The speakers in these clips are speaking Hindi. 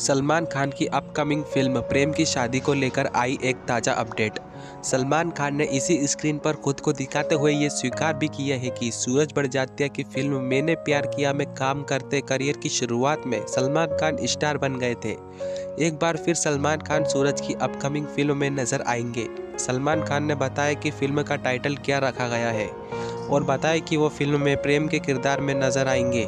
सलमान खान की अपकमिंग फिल्म प्रेम की शादी को लेकर आई एक ताज़ा अपडेट। सलमान खान ने इसी स्क्रीन पर खुद को दिखाते हुए ये स्वीकार भी किया है कि सूरज बड़जात्या की फिल्म मैंने प्यार किया में काम करते करियर की शुरुआत में सलमान खान स्टार बन गए थे। एक बार फिर सलमान खान सूरज की अपकमिंग फिल्म में नजर आएंगे। सलमान खान ने बताया कि फिल्म का टाइटल क्या रखा गया है और बताया कि वो फिल्म में प्रेम के किरदार में नजर आएंगे।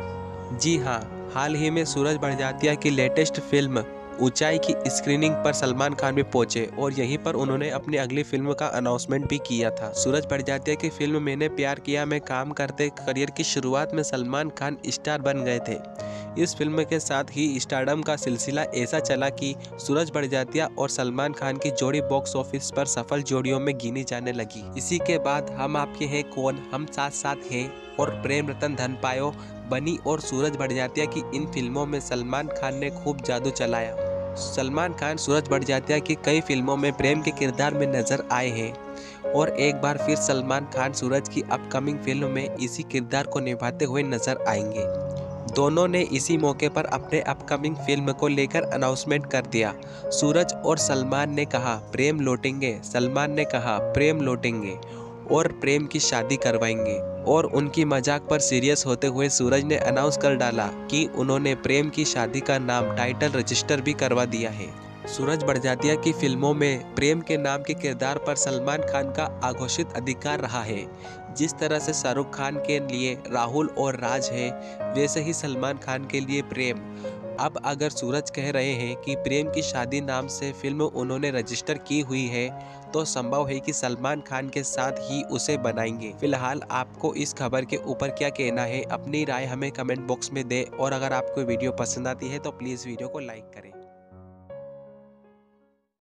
जी हाँ, हाल ही में सूरज बड़जात्या की लेटेस्ट फिल्म ऊंचाई की स्क्रीनिंग पर सलमान खान भी पहुंचे और यहीं पर उन्होंने अपनी अगली फिल्म का अनाउंसमेंट भी किया था। सूरज बड़जात्या की फिल्म मैंने प्यार किया में काम करते करियर की शुरुआत में सलमान खान स्टार बन गए थे। इस फिल्म के साथ ही स्टारडम का सिलसिला ऐसा चला कि सूरज बड़जात्या और सलमान खान की जोड़ी बॉक्स ऑफिस पर सफल जोड़ियों में गिनी जाने लगी। इसी के बाद हम आपके हैं कौन, हम साथ साथ हैं और प्रेम रतन धन पायो बनी और सूरज बड़जात्या की इन फिल्मों में सलमान खान ने खूब जादू चलाया। सलमान खान सूरज बड़जात्या की कई फिल्मों में प्रेम के किरदार में नजर आए हैं और एक बार फिर सलमान खान सूरज की अपकमिंग फिल्म में इसी किरदार को निभाते हुए नजर आएंगे। दोनों ने इसी मौके पर अपने अपकमिंग फिल्म को लेकर अनाउंसमेंट कर दिया। सूरज और सलमान ने कहा प्रेम लौटेंगे, सलमान ने कहा प्रेम लौटेंगे और प्रेम की शादी करवाएंगे। और उनकी मजाक पर सीरियस होते हुए सूरज ने अनाउंस कर डाला कि उन्होंने प्रेम की शादी का नाम टाइटल रजिस्टर भी करवा दिया है। सूरज बड़जात्या की फिल्मों में प्रेम के नाम के किरदार पर सलमान खान का अघोषित अधिकार रहा है। जिस तरह से शाहरुख खान के लिए राहुल और राज है, वैसे ही सलमान खान के लिए प्रेम। अब अगर सूरज कह रहे हैं कि प्रेम की शादी नाम से फिल्म उन्होंने रजिस्टर की हुई है, तो संभव है कि सलमान खान के साथ ही उसे बनाएंगे। फिलहाल आपको इस खबर के ऊपर क्या कहना है, अपनी राय हमें कमेंट बॉक्स में दें और अगर आपको वीडियो पसंद आती है तो प्लीज़ वीडियो को लाइक करें।